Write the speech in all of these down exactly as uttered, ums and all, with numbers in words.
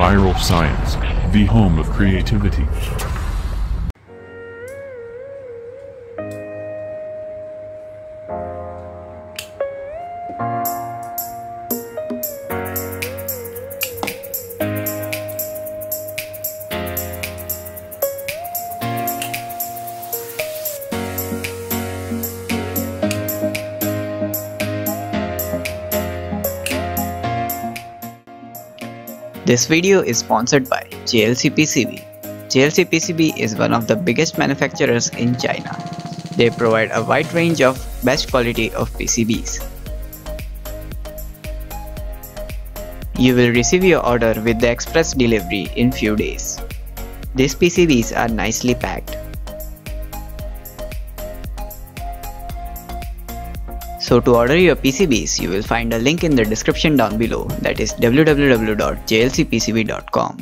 Viral Science, the home of creativity. This video is sponsored by J L C P C B. J L C P C B is one of the biggest manufacturers in China. They provide a wide range of best quality of P C Bs. You will receive your order with the express delivery in few days. These P C Bs are nicely packed. So to order your P C Bs, you will find a link in the description down below, that is w w w dot j l c p c b dot com.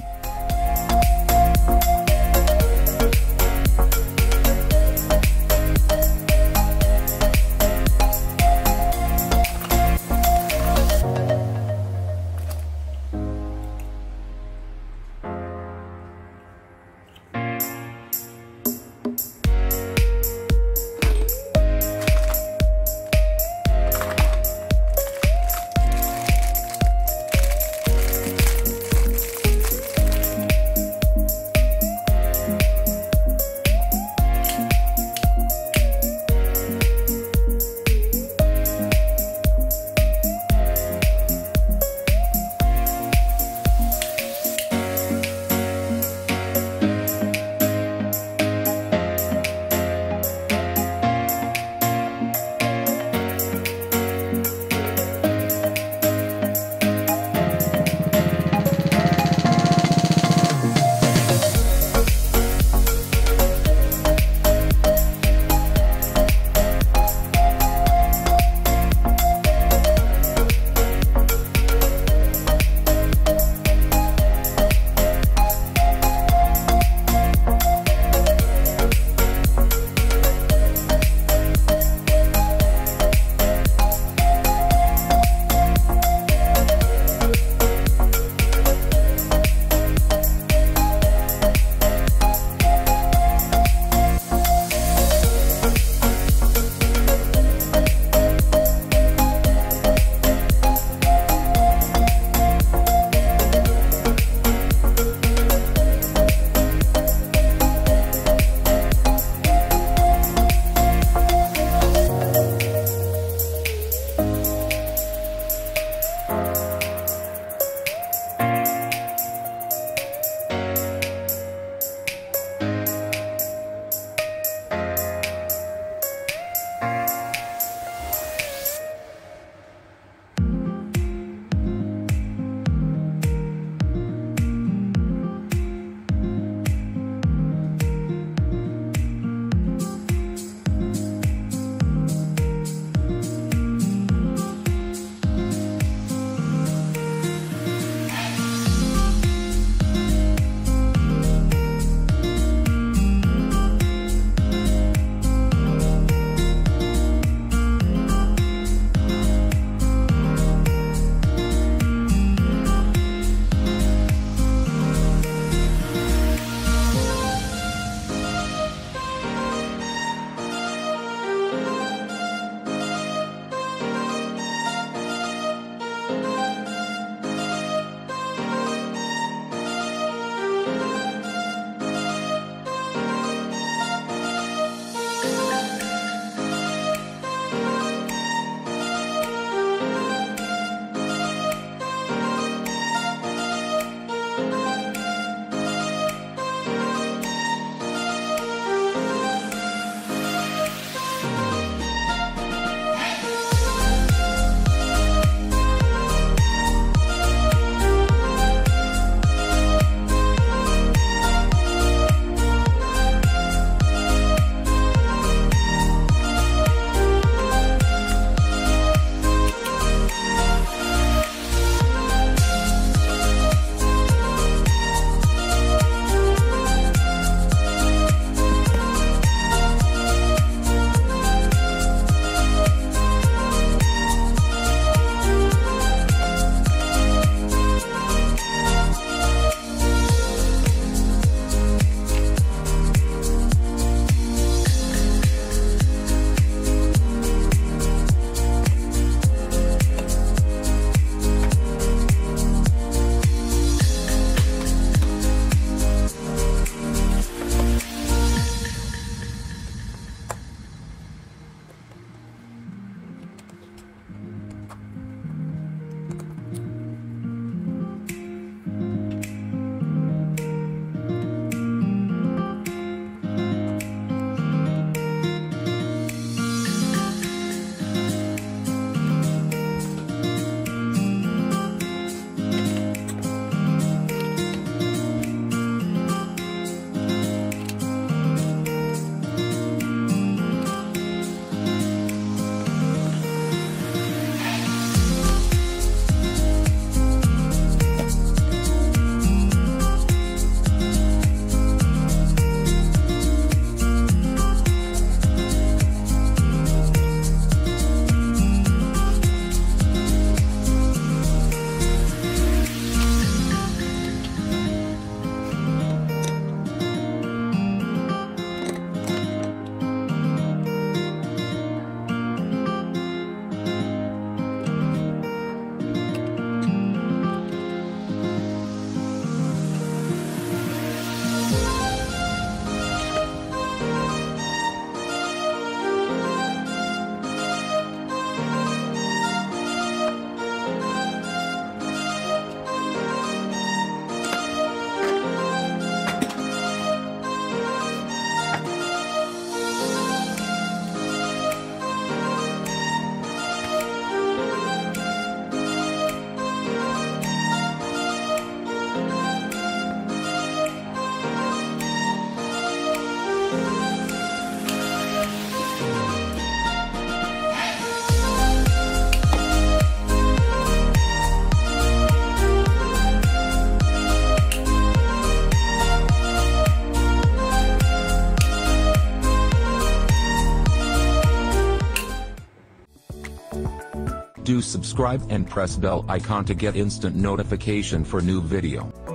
do subscribe and press bell icon to get instant notification for new video.